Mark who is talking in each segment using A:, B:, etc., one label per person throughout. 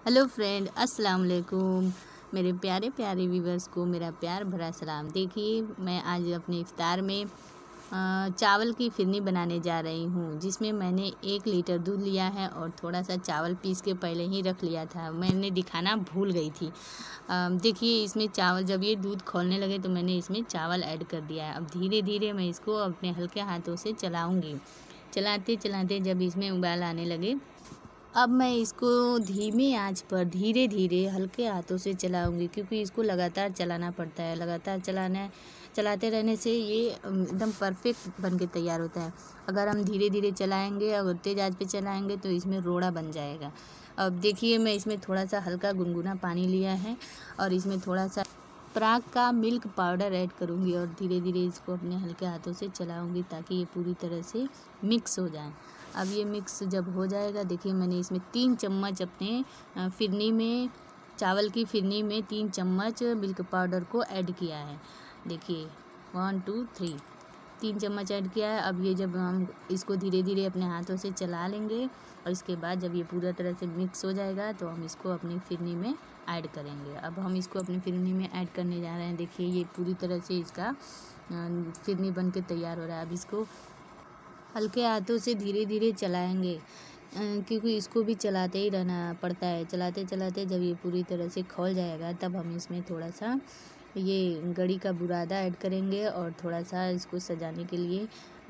A: Hello friend, अस्सलाम वालेकुम। मेरे प्यारे प्यारे व्यूवर्स को मेरा प्यार भरा सलाम। देखिए, मैं आज अपने इफ्तार में चावल की फिरनी बनाने जा रही हूँ, जिसमें मैंने 1 लीटर दूध लिया है और थोड़ा सा चावल पीस के पहले ही रख लिया था। मैंने दिखाना भूल गई थी। देखिए, इसमें चावल जब ये दूध खौलने लगे तो मैंने इसमें चावल ऐड कर दिया है। अब धीरे धीरे मैं इसको अपने हल्के हाथों से चलाऊँगी। चलाते चलाते जब इसमें उबाल आने लगे, अब मैं इसको धीमी आंच पर धीरे धीरे हल्के हाथों से चलाऊंगी, क्योंकि इसको लगातार चलाना पड़ता है। लगातार चलाते रहने से ये एकदम परफेक्ट बन के तैयार होता है। अगर हम धीरे धीरे चलाएंगे और तेज़ आंच पे चलाएंगे तो इसमें रोड़ा बन जाएगा। अब देखिए, मैं इसमें थोड़ा सा हल्का गुनगुना पानी लिया है और इसमें थोड़ा सा प्राग का मिल्क पाउडर ऐड करूँगी और धीरे धीरे इसको अपने हल्के हाथों से चलाऊँगी ताकि ये पूरी तरह से मिक्स हो जाए। अब ये मिक्स जब हो जाएगा, देखिए मैंने इसमें 3 चम्मच अपने फिरनी में, चावल की फिरनी में 3 चम्मच मिल्क पाउडर को ऐड किया है। देखिए 1 2 3 3 चम्मच ऐड किया है। अब ये जब हम इसको धीरे धीरे अपने हाथों से चला लेंगे और इसके बाद जब ये पूरा तरह से मिक्स हो जाएगा तो हम इसको अपनी फिरनी में ऐड करेंगे। अब हम इसको अपनी फिरनी में ऐड करने जा रहे हैं। देखिए, ये पूरी तरह से इसका फिरनी बन के तैयार हो रहा है। अब इसको हल्के हाथों से धीरे धीरे चलाएंगे, क्योंकि इसको भी चलाते ही रहना पड़ता है। चलाते चलाते जब ये पूरी तरह से खौल जाएगा तब हम इसमें थोड़ा सा ये गड़ी का बुरादा ऐड करेंगे और थोड़ा सा इसको सजाने के लिए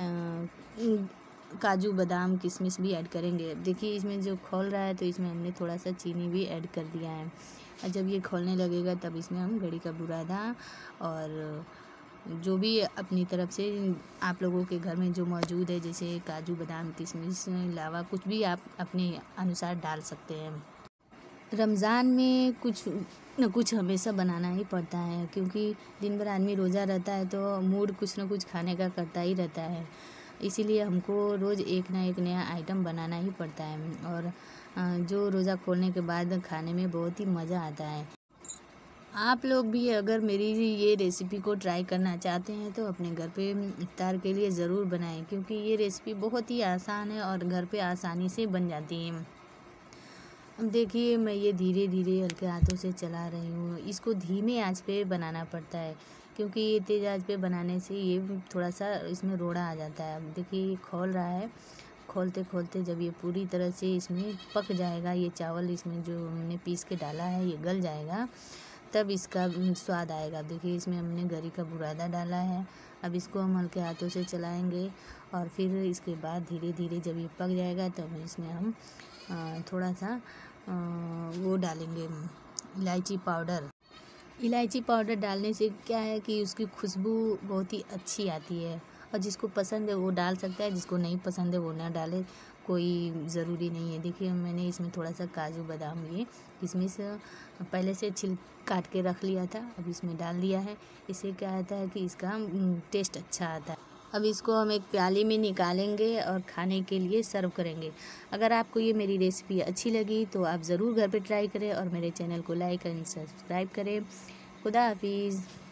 A: काजू बादाम किशमिश भी ऐड करेंगे। देखिए, इसमें जो खौल रहा है तो इसमें हमने थोड़ा सा चीनी भी ऐड कर दिया है। और जब ये खौलने लगेगा तब इसमें हम गड़ी का बुरादा और जो भी अपनी तरफ से आप लोगों के घर में जो मौजूद है, जैसे काजू बादाम किशमिश अलावा कुछ भी आप अपने अनुसार डाल सकते हैं। रमज़ान में कुछ न कुछ हमेशा बनाना ही पड़ता है, क्योंकि दिन भर आदमी रोज़ा रहता है तो मूड कुछ न कुछ खाने का करता ही रहता है। इसीलिए हमको रोज़ एक ना एक नया आइटम बनाना ही पड़ता है और जो रोज़ा खोलने के बाद खाने में बहुत ही मज़ा आता है। आप लोग भी अगर मेरी ये रेसिपी को ट्राई करना चाहते हैं तो अपने घर पे इफ्तार के लिए ज़रूर बनाएं, क्योंकि ये रेसिपी बहुत ही आसान है और घर पे आसानी से बन जाती है। अब देखिए, मैं ये धीरे धीरे हल्के हाथों से चला रही हूँ। इसको धीमे आंच पे बनाना पड़ता है, क्योंकि ये तेज़ आंच पे बनाने से ये थोड़ा सा इसमें रोड़ा आ जाता है। अब देखिए, ये खौल रहा है। खोलते खोलते जब ये पूरी तरह से इसमें पक जाएगा, ये चावल इसमें जो हमने पीस के डाला है ये गल जाएगा, तब इसका स्वाद आएगा। देखिए, इसमें हमने गरी का बुरादा डाला है। अब इसको हम हल्के हाथों से चलाएंगे और फिर इसके बाद धीरे धीरे जब ये पक जाएगा तब इसमें हम थोड़ा सा वो डालेंगे, इलायची पाउडर। इलायची पाउडर डालने से क्या है कि उसकी खुशबू बहुत ही अच्छी आती है और जिसको पसंद है वो डाल सकता है, जिसको नहीं पसंद है वो ना डाले, कोई ज़रूरी नहीं है। देखिए, मैंने इसमें थोड़ा सा काजू बादाम ये किशमिश पहले से छिल काट के रख लिया था, अब इसमें डाल दिया है। इससे क्या होता है कि इसका टेस्ट अच्छा आता है। अब इसको हम एक प्याली में निकालेंगे और खाने के लिए सर्व करेंगे। अगर आपको ये मेरी रेसिपी अच्छी लगी तो आप ज़रूर घर पे ट्राई करें और मेरे चैनल को लाइक एंड सब्सक्राइब करें। खुदा हाफिज़।